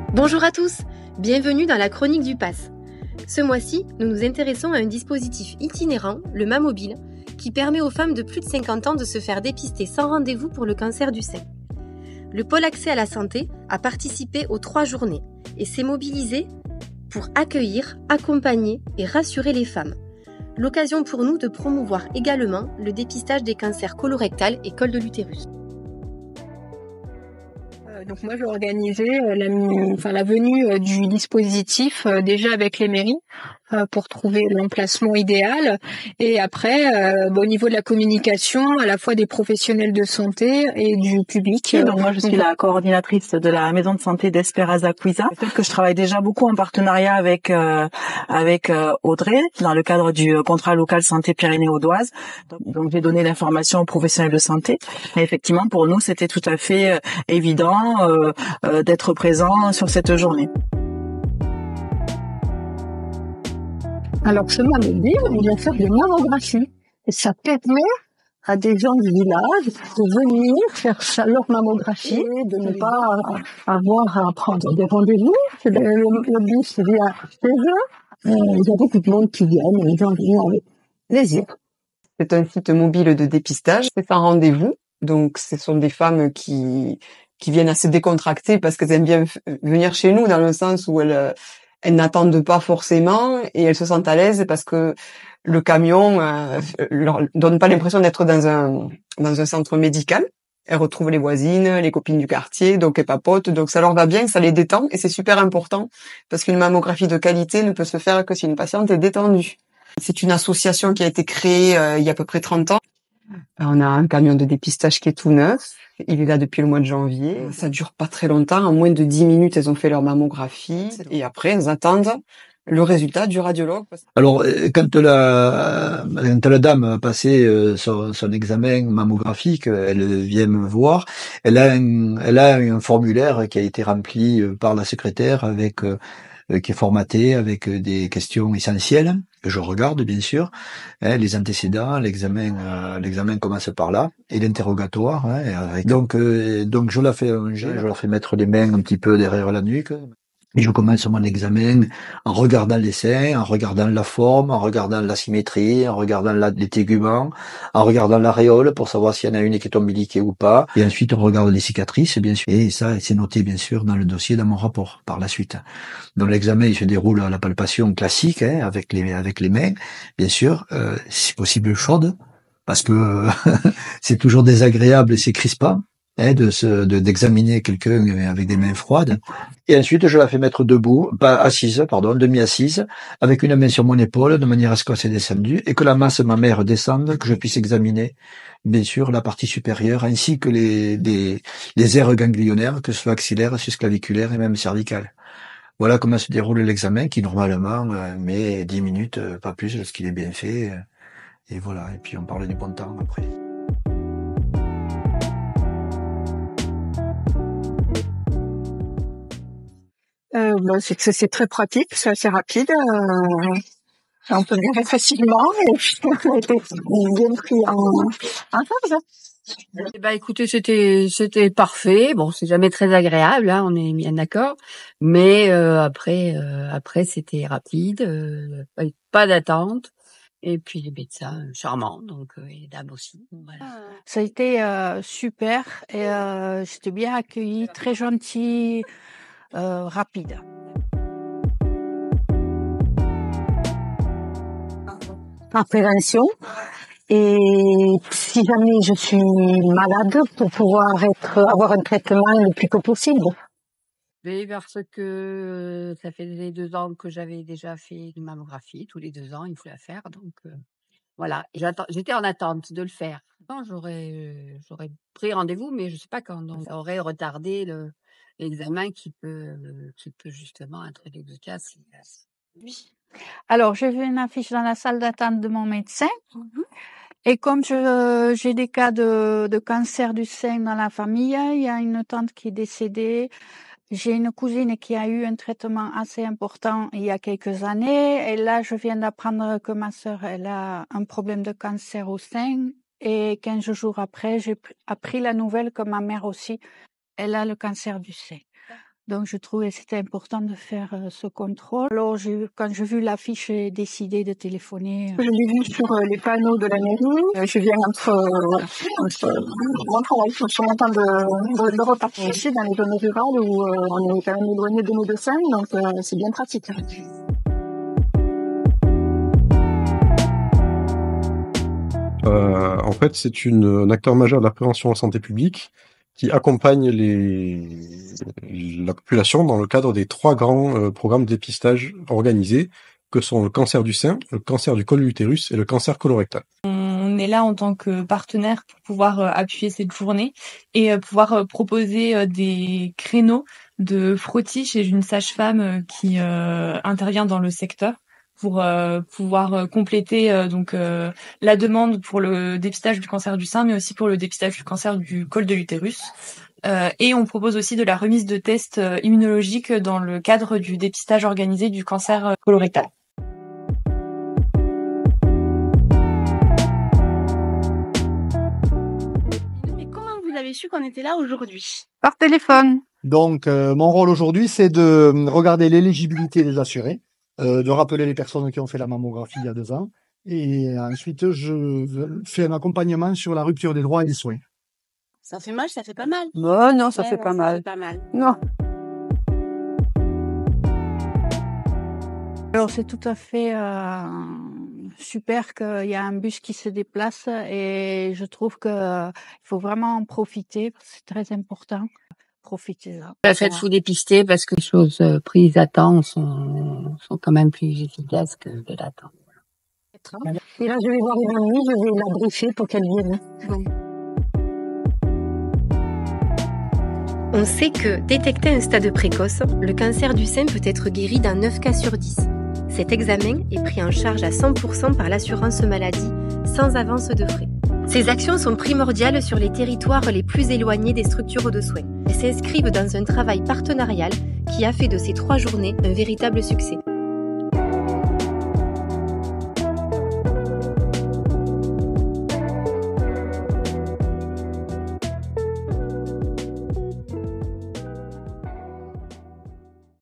Bonjour à tous, bienvenue dans la chronique du PASS. Ce mois-ci, nous nous intéressons à un dispositif itinérant, le Mamobile, qui permet aux femmes de plus de 50 ans de se faire dépister sans rendez-vous pour le cancer du sein. Le pôle accès à la santé a participé aux 3 journées et s'est mobilisé pour accueillir, accompagner et rassurer les femmes. L'occasion pour nous de promouvoir également le dépistage des cancers colorectal et col de l'utérus. Donc moi j'ai organisé la venue du dispositif déjà avec les mairies pour trouver l'emplacement idéal et après au niveau de la communication à la fois des professionnels de santé et du public. Donc moi je suis la coordinatrice de la maison de santé d'Esperaza Cuisa. Peut-être que je travaille déjà beaucoup en partenariat avec Audrey dans le cadre du contrat local santé Pyrénées-Audoise. Donc j'ai donné l'information aux professionnels de santé. Et effectivement pour nous c'était tout à fait évident d'être présent sur cette journée. Alors ce Mamobile, on vient faire des mammographies et ça permet à des gens du village de venir faire leur mammographie et de ne pas avoir à prendre des rendez-vous. Le bus vient chez eux. Il y a beaucoup de monde qui viennent, les gens viennent avec plaisir. C'est un site mobile de dépistage, c'est sans rendez-vous. Donc ce sont des femmes qui viennent assez décontractées parce qu'elles aiment bien venir chez nous dans le sens où elles n'attendent pas forcément et elles se sentent à l'aise parce que le camion leur donne pas l'impression d'être dans un centre médical. Elles retrouvent les voisines, les copines du quartier, donc elles papotent, donc ça leur va bien, ça les détend et c'est super important parce qu'une mammographie de qualité ne peut se faire que si une patiente est détendue. C'est une association qui a été créée il y a à peu près 30 ans. On a un camion de dépistage qui est tout neuf. Il est là depuis le mois de janvier. Ça dure pas très longtemps. En moins de 10 minutes, elles ont fait leur mammographie. Et après, elles attendent le résultat du radiologue. Alors, quand la dame a passé son examen mammographique, elle vient me voir. Elle a un formulaire qui a été rempli par la secrétaire avec qui est formaté avec des questions essentielles que je regarde bien sûr, les antécédents, l'examen commence par là et l'interrogatoire. Donc je la fais allonger, je la fais mettre les mains un petit peu derrière la nuque. Et je commence mon examen en regardant les seins, en regardant la forme, en regardant la symétrie, en regardant les téguments, en regardant l'aréole pour savoir s'il y en a une qui est ombiliquée ou pas. Et ensuite, on regarde les cicatrices, bien sûr. Et ça, c'est noté, bien sûr, dans le dossier, dans mon rapport, par la suite. Donc, l'examen, il se déroule à la palpation classique, avec les mains, bien sûr, si possible chaude, parce que c'est toujours désagréable et c'est crispant. D'examiner quelqu'un avec des mains froides. Et ensuite, je la fais mettre debout, demi-assise, avec une main sur mon épaule, de manière à ce qu'elle s'est descendue, et que la masse mammaire descende, que je puisse examiner, bien sûr, la partie supérieure, ainsi que les aires ganglionnaires, que ce soit axillaires, susclaviculaires et même cervicales. Voilà comment se déroule l'examen, qui normalement met 10 minutes, pas plus, lorsqu'il est bien fait. Et voilà, et puis on parle du bon temps après. C'est très pratique, c'est assez rapide. On peut venir facilement et puis on a été bien pris en charge. Écoutez, c'était parfait. Bon, c'est jamais très agréable, on est bien d'accord. Mais après c'était rapide, pas d'attente. Et puis les médecins charmants, donc et les dames aussi. Voilà. Ça a été super et j'étais bien accueillie, très gentille, rapide. En prévention. Et si jamais je suis malade, pour pouvoir avoir un traitement le plus tôt possible. Oui, parce que ça fait 2 ans que j'avais déjà fait une mammographie. Tous les 2 ans, il faut la faire. Donc voilà. J'étais en attente de le faire. Quand j'aurais pris rendez-vous, mais je sais pas quand. Donc ça aurait retardé l'examen qui peut justement être efficace. Oui. Alors, j'ai vu une affiche dans la salle d'attente de mon médecin. Et comme j'ai des cas de cancer du sein dans la famille, il y a une tante qui est décédée. J'ai une cousine qui a eu un traitement assez important il y a quelques années. Et là, je viens d'apprendre que ma sœur, elle a un problème de cancer au sein. Et 15 jours après, j'ai appris la nouvelle que ma mère aussi, elle a le cancer du sein. Donc, je trouvais que c'était important de faire ce contrôle. Alors, quand j'ai vu l'affiche, j'ai décidé de téléphoner. Je l'ai vu sur les panneaux de la mairie. Je viens entre mon travail, sur mon temps de repas. Ici, dans les zones rurales où on est quand même éloigné de nos médecins, donc c'est bien pratique. En fait, c'est un acteur majeur de la prévention en santé publique qui accompagne la population dans le cadre des 3 grands programmes de dépistage organisés, que sont le cancer du sein, le cancer du col de l'utérus et le cancer colorectal. On est là en tant que partenaire pour pouvoir appuyer cette journée et pouvoir proposer des créneaux de frottis chez une sage-femme qui intervient dans le secteur, pour pouvoir compléter la demande pour le dépistage du cancer du sein, mais aussi pour le dépistage du cancer du col de l'utérus. Et on propose aussi de la remise de tests immunologiques dans le cadre du dépistage organisé du cancer colorectal. Mais comment vous avez su qu'on était là aujourd'hui? Par téléphone. Donc, mon rôle aujourd'hui, c'est de regarder l'éligibilité des assurés, de rappeler les personnes qui ont fait la mammographie il y a 2 ans. Et ensuite, je fais un accompagnement sur la rupture des droits et des soins. Ça fait mal, ça fait pas mal. Non, ça fait pas mal. fait pas mal. Non. Alors, c'est tout à fait super qu'il y a un bus qui se déplace et je trouve qu'il faut vraiment en profiter, parce que c'est très important. Profitez-en. Faites-vous dépister parce que les choses prises à temps sont quand même plus efficaces que de l'attendre. Et là, je vais voir une amie, je vais la briefer pour qu'elle vienne. On sait que, détecté à un stade précoce, le cancer du sein peut être guéri dans 9 cas sur 10. Cet examen est pris en charge à 100% par l'assurance maladie, sans avance de frais. Ces actions sont primordiales sur les territoires les plus éloignés des structures de soins. Elles s'inscrivent dans un travail partenarial qui a fait de ces 3 journées un véritable succès.